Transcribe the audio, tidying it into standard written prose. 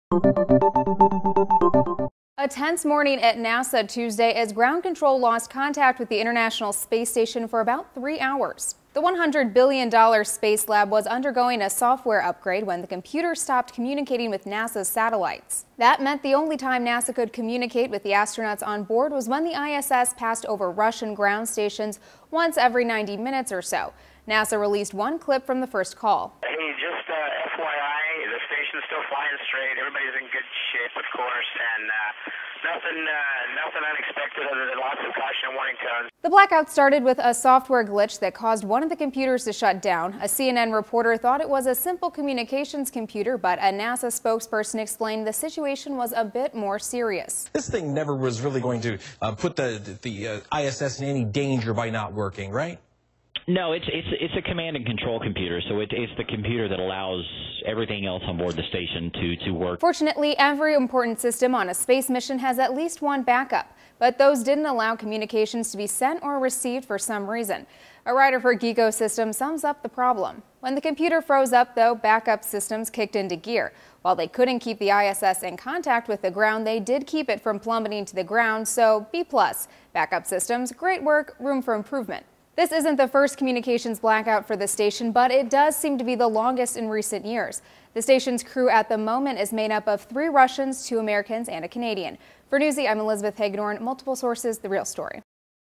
A tense morning at NASA Tuesday as ground control lost contact with the International Space Station for about 3 hours. The $100 billion space lab was undergoing a software upgrade when the computer stopped communicating with NASA's satellites. That meant the only time NASA could communicate with the astronauts on board was when the ISS passed over Russian ground stations once every 90 minutes or so. NASA released one clip from the first call. Hey, just FYI, the station's still flying straight. Everybody's in good shape, of course, and nothing unexpected other than lots of caution and warning tones. The blackout started with a software glitch that caused one of the computers to shut down. A CNN reporter thought it was a simple communications computer, but a NASA spokesperson explained the situation was a bit more serious. This thing never was really going to put the ISS in any danger by not working, right? No, it's a command and control computer, so it's the computer that allows everything else on board the station to work. Fortunately, every important system on a space mission has at least one backup, but those didn't allow communications to be sent or received for some reason. A writer for Geekosystem sums up the problem. When the computer froze up, though, backup systems kicked into gear. While they couldn't keep the ISS in contact with the ground, they did keep it from plummeting to the ground, so B+. Backup systems, great work, room for improvement. This isn't the first communications blackout for the station, but it does seem to be the longest in recent years. The station's crew at the moment is made up of 3 Russians, 2 Americans, and a Canadian. For Newsy, I'm Elizabeth Hagedorn. Multiple sources, The Real Story.